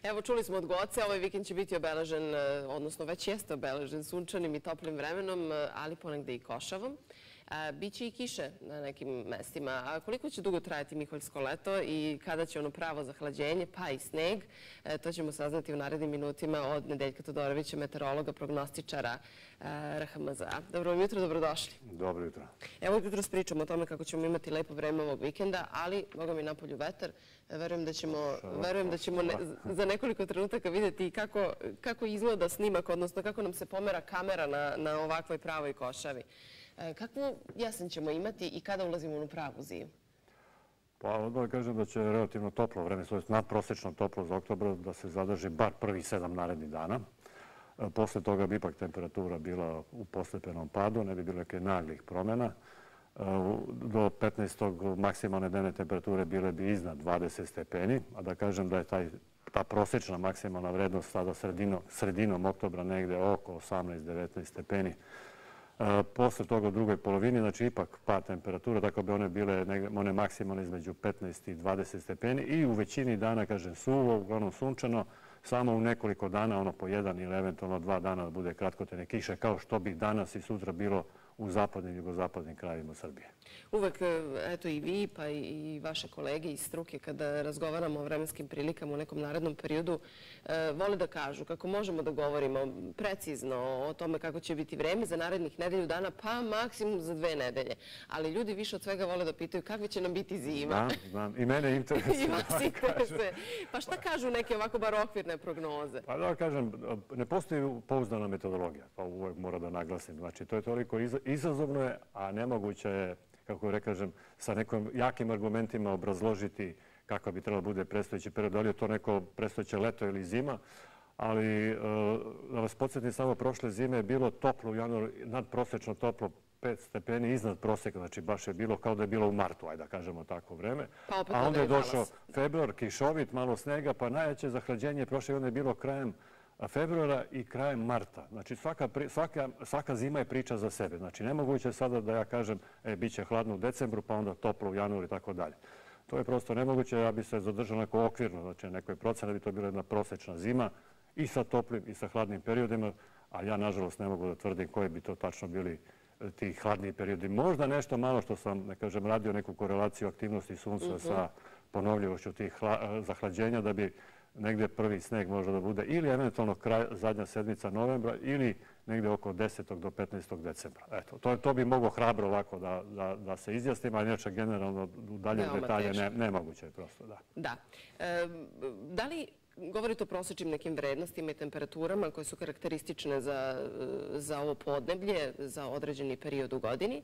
Evo, čuli smo od Goce, ovaj vikend će biti obeležen, odnosno već jeste obeležen sunčanim i toplim vremenom, ali ponegde i košavom. Biće i kiše na nekim mestima. A koliko će dugo trajati miholjsko leto i kada će ono pravo zahlađenje, pa i sneg, to ćemo saznati u narednim minutima od Nedeljka Todorovića, meteorologa, prognostičara RHMZ-a. Dobro vam jutro, dobrodošli. Dobro jutro. Evo jutro pričamo o tome kako ćemo imati lepo vreme ovog vikenda, ali boga mi napolju vetar. Verujem da ćemo za nekoliko trenutaka vidjeti kako izgleda snimak, odnosno kako nam se pomera kamera na ovakvoj pravoj košavi. Kakvu jesen ćemo imati i kada ulazimo u pravu zimu? Pa odmah kažem da će relativno toplo vreme, to je nadprosečno toplo za oktobar, da se zadrži bar prvih 7 narednih dana. Posle toga bi ipak temperatura bila u postepenom padu, ne bi bilo neke naglih promjena. Do 15. maksimalne dnevne temperature bile bi iznad 20 stepeni, a da kažem da je ta prosječna maksimalna vrednost sada sredinom oktobra negde oko 18-19 stepeni. Posle toga u drugoj polovini, znači ipak pad temperatura, tako bi one bile one maksimalne između 15 i 20 stepeni i u većini dana, kažem, suvo, uglavnom sunčano, samo u nekoliko dana, ono po 1 ili eventualno 2 dana da bude kratkotene kiše, kao što bi danas i sutra bilo u zapadnim i jugozapadnim krajevima Srbije. Uvek, eto i vi, pa i vaše kolege iz struke, kada razgovaramo o vremenskim prilikama u nekom narednom periodu, vole da kažu kako možemo da govorimo precizno o tome kako će biti vreme za narednih nedelju dana, pa maksimum za 2 nedelje. Ali ljudi više od svega vole da pitaju kakve će nam biti zima. Znam. I mene interesuje. I vas interesuje. Pa šta kažu neke ovako bar okvirne prognoze? Pa da kažem, ne postoji pouzdana metodologija, to uvek mora da naglasim. Znači, to je toliko izazovno je, a nemoguće je, kako kažem, sa nekim jakim argumentima obrazložiti kako bi trebalo bude predstojeći period. Da li je to neko predstojeće leto ili zima, ali da vas podsjetim, samo prošle zime je bilo toplo u januaru, nadprosečno toplo, 5 stepeni iznad proseka, znači baš je bilo kao da je bilo u martu, ajde da kažemo tako vreme. A onda je došao februar, kišovit, malo snega, pa najjače zahlađenje prošle godine je bilo krajem februara i krajem marta. Znači svaka zima je priča za sebe. Znači nemoguće je sada da ja kažem bit će hladno u decembru, pa onda toplo u januaru i tako dalje. To je prosto nemoguće. Ja bi se zadržao neko okvirno, znači nekoj procena bi to bila jedna prosečna zima i sa toplim i sa hladnim periodima, a ja nažalost ne mogu da tvrdim koji bi to tačno bili ti hladniji periodi. Možda nešto malo što sam, ne kažem, radio neku korelaciju aktivnosti sunca sa ponovljivošću tih zahlađenja da bi negde prvi sneg može da bude ili eventualno zadnja sedmica novembra ili negde oko 10. do 15. decembra. Eto, to bi moglo hrabro ovako da se izjasnim, ali inače generalno u dalje detalje nemoguće je prosto, da. Da. Da li govorite o prosječnim nekim vrednostima i temperaturama koje su karakteristične za ovo podneblje, za određeni period u godini?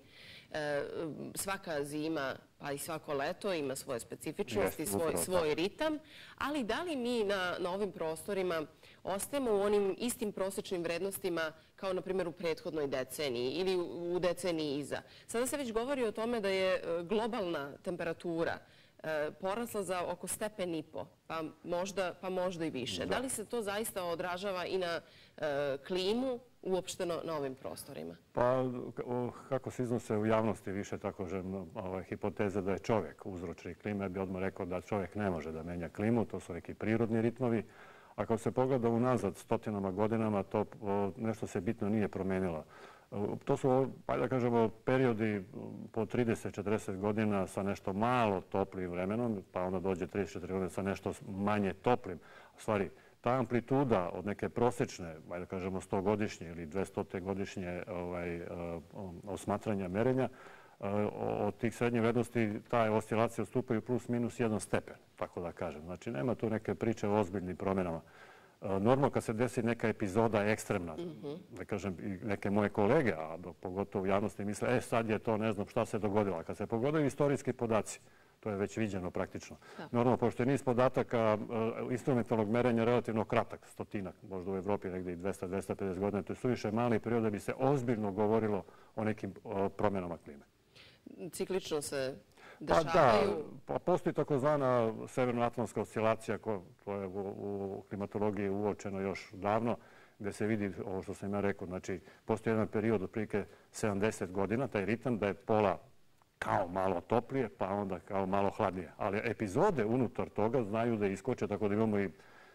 Svaka zima, pa i svako leto ima svoje specifičnosti, svoj ritam, ali da li mi na ovim prostorima ostajemo u onim istim prosječnim vrednostima kao, na primjer, u prethodnoj deceniji ili u deceniji iza? Sada se već govori o tome da je globalna temperatura porasla za oko 1,5 stepena, pa možda i više. Da li se to zaista odražava i na klimu uopšteno na ovim prostorima? Pa kako se iznose u javnosti više tako hipoteze da je čovjek uzročnik klime, bi odmah rekao da čovjek ne može da menja klimu, to su neki prirodni ritmovi. A kao se pogleda unazad stotinama godinama, to nešto se bitno nije promenilo. To su, da kažemo, periodi po 30-40 godina sa nešto malo toplijim vremenom, pa onda dođe 34 godine sa nešto manje toplim. U stvari, ta amplituda od neke prosječne, da kažemo 100-godišnje ili 200-godišnje osmatranja merenja, od tih srednjih vrednosti ta oscilacija ustupaju plus minus 1 stepen, tako da kažem. Znači, nema tu neke priče o ozbiljnim promjenama. Normalno kad se desi neka epizoda ekstremna, da kažem i neke moje kolege, a pogotovo u javnosti misle, sad je to, ne znam šta se dogodilo. A kad se pogledaju istorijski podaci, to je već viđeno praktično. Normalno, pošto je niz podataka instrumentalnog merenja relativno kratak, stotinak, možda u Evropi negdje i 200-250 godina, to je suviše mali period da bi se ozbiljno govorilo o nekim promjenama klime. Ciklično se dešavaju? Pa postoji takozvana severnoatlantska oscilacija koja je u klimatologiji uočeno još davno, gde se vidi ovo što sam ja rekao. Znači, postoji jedan period otprilike 70 godina, taj ritam da je pola kao malo toplije, pa onda kao malo hladnije. Ali epizode unutar toga znaju da iskoče, tako da imamo i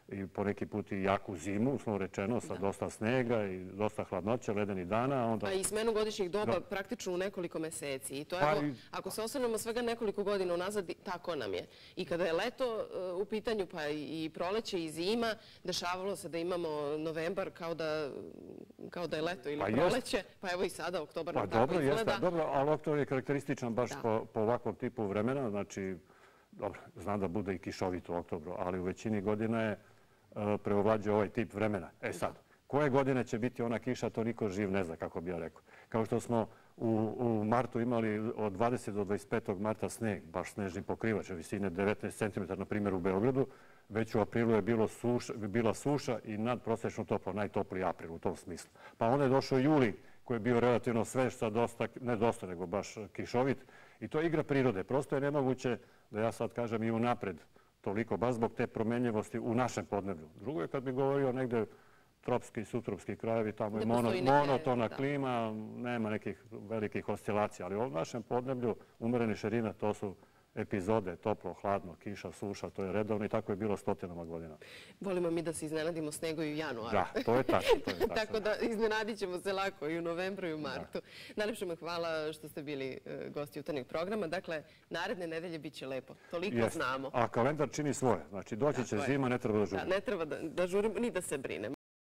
i po neki put i jaku zimu, uslovno rečeno, sa dosta snega i dosta hladnoća, ledenih dana. Pa i smenu godišnjih doba praktično u nekoliko meseci. I to evo, ako se osvrnemo svega nekoliko godina unazad, tako nam je. I kada je leto u pitanju, pa i proleće i zima, dešavalo se da imamo novembar kao da je leto ili proleće, pa evo i sada oktobar nam tako izgleda. Dobro, ali oktobar je karakterističan baš po ovakvom tipu vremena, znači, dobro, znam da bude i kišovito u oktobru, ali u većini godina je preovlađuje ovaj tip vremena. E sad, koje godine će biti ona kiša, to niko živ ne zna, kako bi ja rekao. Kao što smo u martu imali od 20. do 25. marta sneg, baš snežni pokrivač, visine 19 cm, na primjer u Beogradu, već u aprilu je bila suša i nadprosečno toplo, najtopliji april u tom smislu. Pa onda je došao juli, koji je bio relativno svež, sa dosta, ne dosta, nego baš kišovit. I to je igra prirode. Prosto je nemoguće da ja sad kažem i unapred toliko, baš zbog te promenljivosti u našem podneblju. Drugo je kad bi govorio negde tropski i subtropski krajevi, tamo je monotona klima, nema nekih velikih oscilacija, ali u našem podneblju umereni širina, to su epizode, toplo, hladno, kiša, suša, to je redovno i tako je bilo stotinama godina. Volimo mi da se iznenadimo snegu i u januaru. Da, to je tačno. Tako da iznenadit ćemo se lako i u novembru i u martu. Najlepše vam hvala što ste bili gosti jutarnjeg programa. Dakle, naredne nedelje bit će lepo. Toliko znamo. A kalendar čini svoje. Znači, doći će zima, ne treba da žurimo. Ne treba da žurimo ni da se brinemo.